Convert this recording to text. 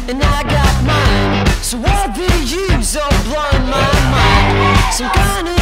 and I got mine. So what do you so blind my mind? Some kind of